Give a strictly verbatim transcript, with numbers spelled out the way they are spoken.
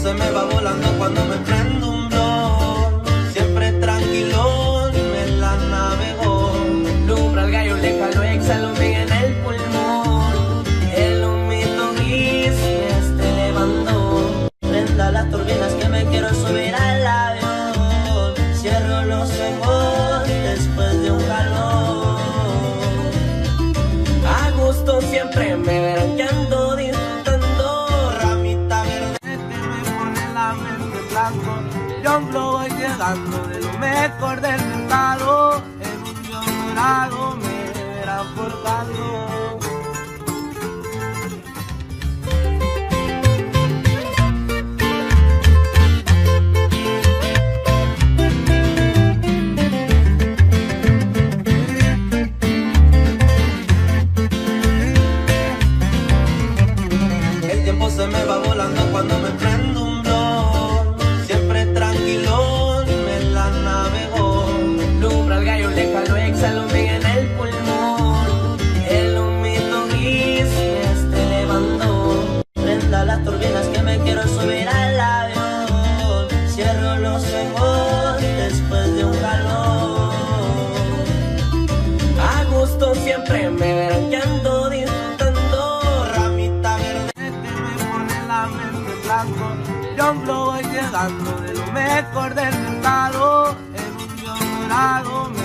se me va volando cuando me prendo un blog. Siempre tranquilo, me la navego. Lumbra al gallo, le jalo, exhalo bien en el pulmón. El humito gris me está elevando. Prenda las turbinas que me quiero subir al avión. Cierro los ojos después de un calor. A gusto siempre me verán que ando disfrutando. Ramita verde que me pone la mente en blanco. Yo voy llegando de lo mejor del mercado. En un millón dorado me verán forjando. Se me va volando cuando me prendo un blog. Siempre tranquilo, me la navego. Lumbra al gallo, le jalo, exhalo bien en el pulmón. El humito gris me está elevando. Prenda las turbinas que me quiero subir al avión. Cierro los ojos después de un calor. A gusto siempre me verán que ando disfrutando. Ramita verde la mente en blanco. Yo voy llegando de lo mejor del mercado. En un millón dorado me